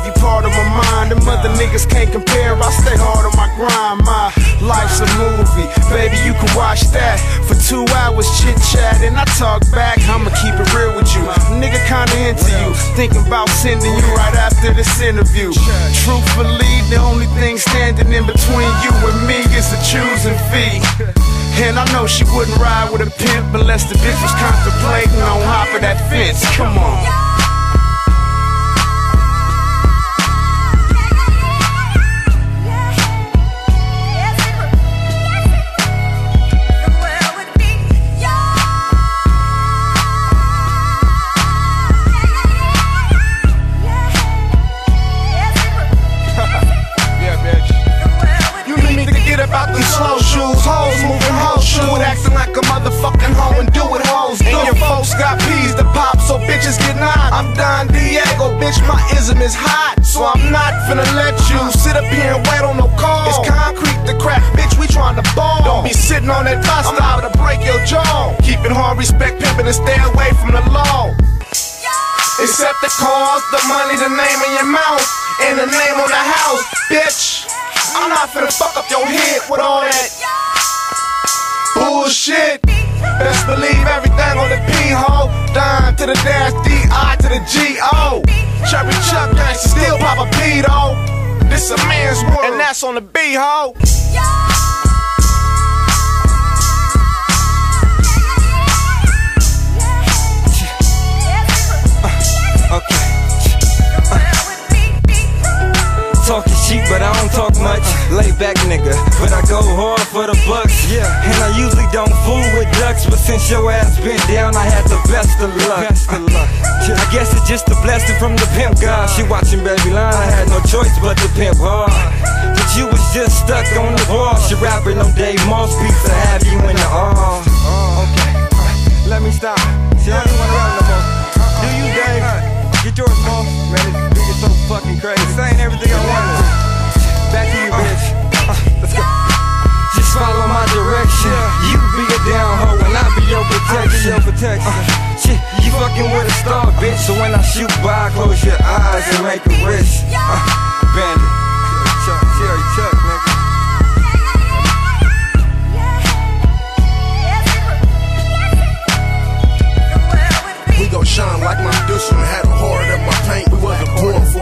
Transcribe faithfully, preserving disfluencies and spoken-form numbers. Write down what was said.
you part of my mind. Them other niggas can't compare, I stay hard on my grind. My life's a movie, baby, you can watch that. For two hours chit chat and I talk back, I'ma keep it real with you. Nigga kinda into you, thinking about sending you right after this interview. Truthfully, the only thing standing in between you and me is the choosing fee. And I know she wouldn't ride with a pimp unless the bitch was contemplating on hopping that fence. Come on. About them slow shoes, hoes moving hoes shoes, acting like a motherfucking hoe and do what hoes do. And your folks got peas to pop, so bitches get knocked. I'm Don Diego, bitch, my ism is hot, so I'm not finna let you sit up here and wait on no call. It's concrete to crack, bitch, we tryna ball. Don't be sitting on that bus, I'm out to break your jaw. Keep it hard, respect pimpin' and stay away from the law. Except the cars, the money, the name in your mouth, and the name on the house, bitch. I'm not finna fuck up your head with all that bullshit. Best believe everything on the P-hole. Dime to the dash, D I to the G O. Cherry Chuck gangsta still pop a pedo. This a man's world, and that's on the B-hole. Talking cheap, but I don't talk much. Lay back nigga, but I go hard for the bucks. Yeah, and I usually don't fool with ducks, but since your ass been down, I had the best of luck. Best of luck. I guess it's just a blessing from the pimp god. She watching Baby Line, I had no choice but to pimp hard. But you was just stuck on the ball. She rapping on Dave Moss beats to have you in the arm. Oh, okay. Let me stop. See, I don't wanna rap no more. Do you, Dave? Get yours, Moss. Man, this nigga's so fucking crazy. Saying everything I wanted. Back to you, bitch. Uh, let's go. Just follow my direction. You be a down hoe and I be your protection. Your protection. Uh, shit, you fucking with a star, bitch. So when I shoot by, close your eyes and make a wish. Uh, Bandit. Chuck, Cherry Chuck, nigga. We gon' shine like my Medusa and had a heart in my paint. We wasn't born